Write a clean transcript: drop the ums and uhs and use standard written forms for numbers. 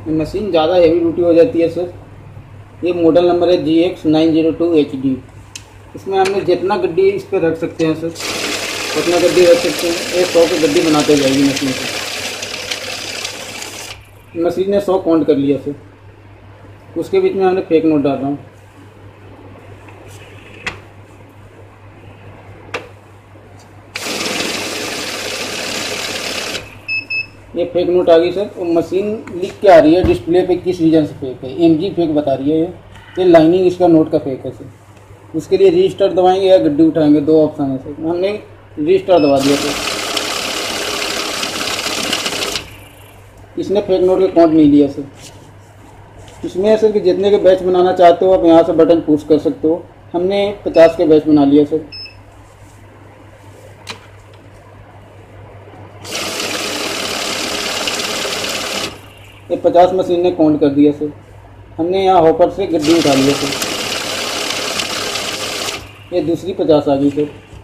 Machine ज़्यादा heavy duty हो जाती है सर। ये मॉडल नंबर है GX902HD। इसमें हमने जितना गड्डी इस पर रख सकते हैं सर उतना गड्डी रख सकते हैं। ये 100 की गड्डी बनाते जाएगी मशीन से। मशीन ने 100 काउंट कर लिया सर। उसके बीच में हमने फेक नोट डाल रहा हूँ। ये फेक नोट आ गई सर। और मशीन लिख के आ रही है डिस्प्ले पे किस रीजन से फेक है। MG फेक बता रही है। ये लाइनिंग इसका नोट का फेक है सर। उसके लिए रजिस्टर दबाएंगे या गड्डी उठाएंगे, दो ऑप्शन है सर। हमने रजिस्टर दबा दिया सर। इसने फेक नोट के काउंट नहीं लिया सर। इसमें है सर कि जितने के बैच बनाना चाहते हो आप यहाँ से बटन पुश कर सकते हो। हमने 50 के बैच बना लिया सर। ये 50 मशीन ने काउंट कर दिया सर। हमने यहाँ हॉपर से गड्डी उठा लिया सर। ये दूसरी 50 आ गई सर।